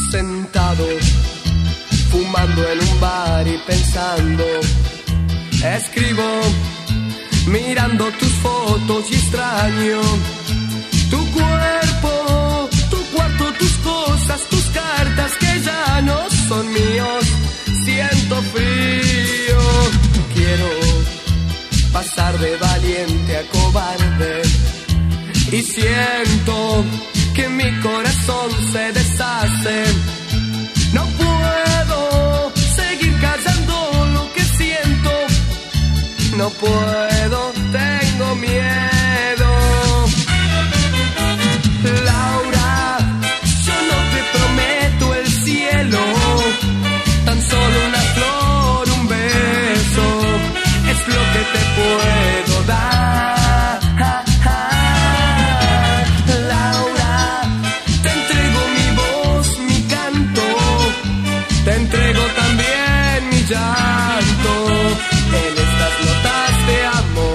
Sentado, fumando en un bar y pensando, escribo, mirando tus fotos y extraño tu cuerpo, tu cuarto, tus cosas, tus cartas que ya no son míos. Siento frío, quiero pasar de valiente a cobarde y siento que mi corazón se deshace. No puedo seguir callando lo que siento, no puedo, tengo miedo. Laura, yo no te prometo el cielo, tan solo una flor, un beso, es lo que te puedo dar. Te entrego también mi llanto en estas notas de amor.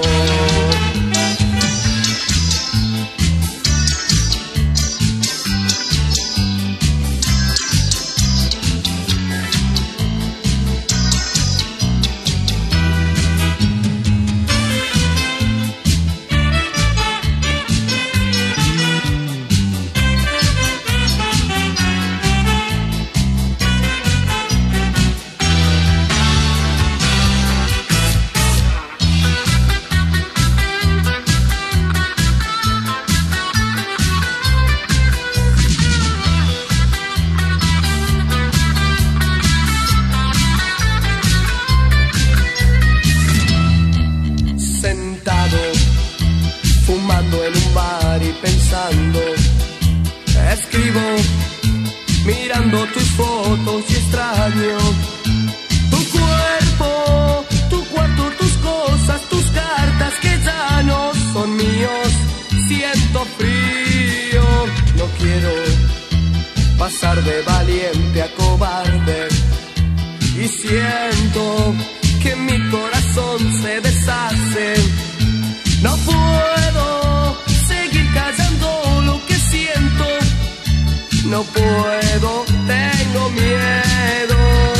Fumando en un bar y pensando, escribo, mirando tus fotos y extraño tu cuerpo, tu cuarto, tus cosas, tus cartas que ya no son míos. Siento frío, no quiero pasar de valiente a cobarde y siento que mi corazón se deshace. No puedo seguir callando lo que siento, no puedo, tengo miedo.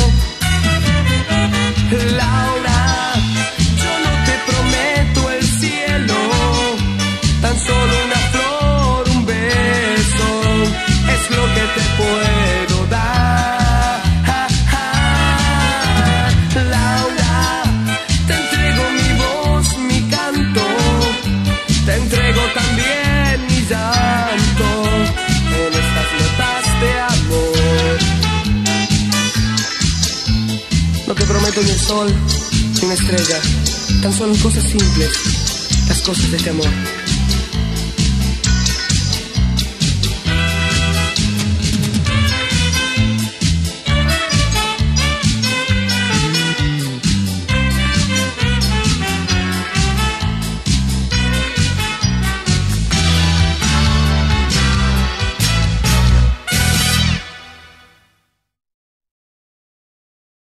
Laura, yo no te prometo el cielo, tan solo una flor, un beso, es lo que te puedo dar. Laura, te entrego mi voz, mi canto, te entrego también mi llanto en estas notas de amor. No te prometo ni el sol ni una estrella, tan solo cosas simples, las cosas de este amor.